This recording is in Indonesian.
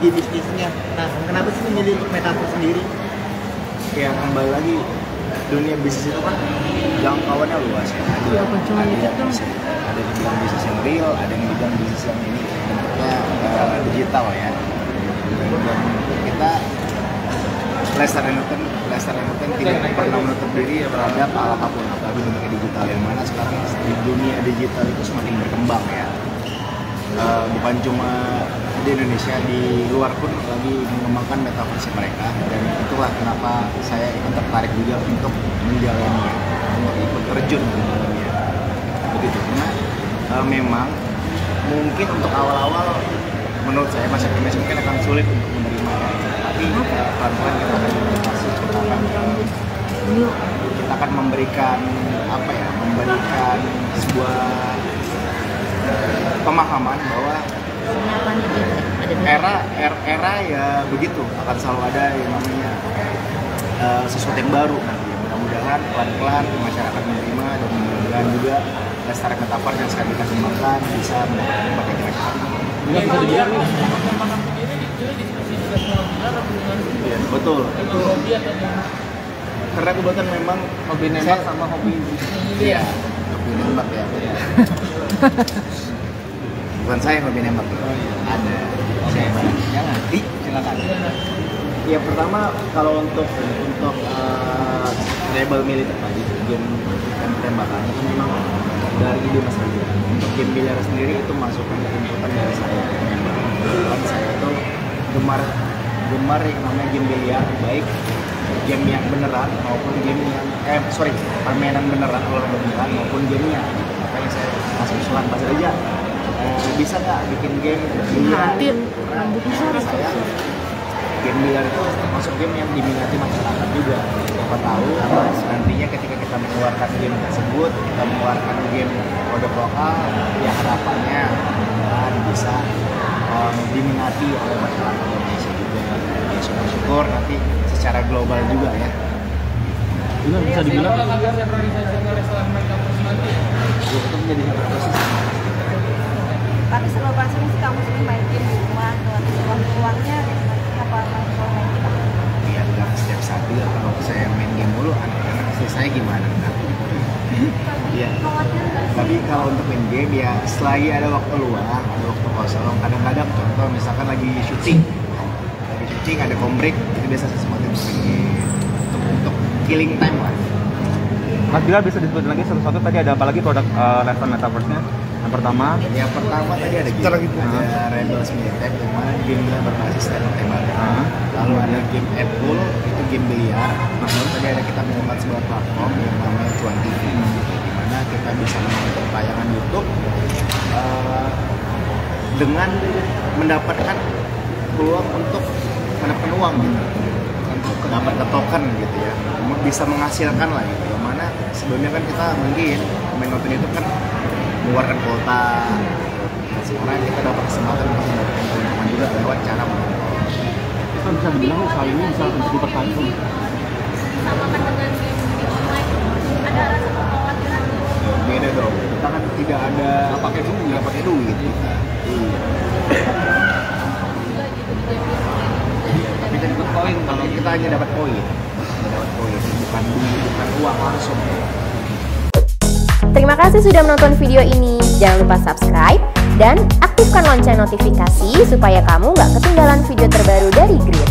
di bisnisnya. Nah, kenapa sih memilih untuk metaverse sendiri? Ya kembali lagi, dunia bisnis itu kan jangkauannya luas ya. Iya, cuma Ada itu yang tuh. ada yang bilang bisnis yang real, ada yang bilang bisnis yang ini bentuknya digital ya. Dan kita Lestari Newton tidak pernah menutup diri terhadap apapun, apalagi bentuknya digital, yang mana sekarang di dunia digital itu semakin berkembang ya. Bukan cuma di Indonesia, di luar pun lagi mengembangkan metaverse mereka, dan itulah kenapa saya ikut tertarik juga untuk menjalaninya, untuk ikut terjun di dalamnya. Begitu, karena memang mungkin untuk awal-awal menurut saya masa mungkin akan sulit untuk menerimanya, tapi pelan-pelan kita akan beradaptasi, kita akan memberikan memberikan sebuah pemahaman bahwa era ya begitu, akan selalu ada yang namanya sesuatu yang baru nanti. Mudah-mudahan pelan-pelan masyarakat menerima, dan mudah-mudahan juga Lestari Metaverse yang sekarang kita kembangkan bisa mendapatkan tempat yang kita cari. Bisa dibilang nih. Iya, betul. Itu karena kebetulan memang Hobi nembak sama hobi iya, hobi nembak ya. Bukan saya hobi nembak. Ada saya banget. Jangan. Silakan. Ya pertama kalau untuk label militer tadi, game tembakan itu memang dari ide Mas Rizal. Untuk game biliar sendiri itu masukan inputan dari saya. Kebetulan saya tuh gemar yang namanya game biliar, baik game yang beneran maupun game yang permainan beneran, olahraga beneran maupun gamenya. Makanya saya masih usulan Mas Rizal, bisa nggak bikin game biliar? Saya game biliar itu termasuk game yang diminati masyarakat juga. Siapa tahu nantinya ketika kita mengeluarkan game tersebut, kita mengeluarkan game produk lokal, ya harapannya dan bisa diminati oleh masyarakat Indonesia juga. Ya, syukur-syukur nanti secara global juga ya. Ini bisa dibilang Itu menjadi satu proses. Tapi selalu rasanya sih kamu sering main game di rumah, uang-uangnya apa main game? Iya, dalam setiap saat juga kalau saya main game mulu, anak-anak istri saya gimana? Iya. Tapi kalau untuk main game ya selagi ada waktu luang, ada waktu kosong, kadang-kadang contoh misalkan lagi syuting, ada kombrek, itu biasa sesuatu untuk killing time lah. Mas Bilal bisa disebut lagi satu-satu, tadi ada apa lagi produk Lestari Metaverse-nya? Yang pertama Tadi ada game, ada Rebels Militech, yang mana gamenya berbasis tembak-tembakan. Lalu ada game Apple, itu game biliar. Lalu tadi ada kita membuat sebuah platform yang namanya Cuan TV, di mana kita bisa menonton tayangan YouTube dengan mendapatkan peluang untuk mendapatkan uang gitu, untuk dapat token gitu ya, bisa menghasilkan lah gitu. Yang mana sebelumnya kan kita mungkin main nonton itu kan mengeluarkan kuota, dan sekarang kita dapat kesempatan untuk mendapatkan keuntungan juga lewat cara menonton. kita bisa dibilang hal ini bisa menjadi pertanyaan. Sama kan dengan game di online, ada rasa kekhawatiran. Beda dong, kita kan tidak ada pakai duit kita. Iya. Tapi kan dapat poin, kalau kita hanya dapat poin, bukan uang langsung. Terima kasih sudah menonton video ini. Jangan lupa subscribe dan aktifkan lonceng notifikasi supaya kamu nggak ketinggalan video terbaru dari Grid.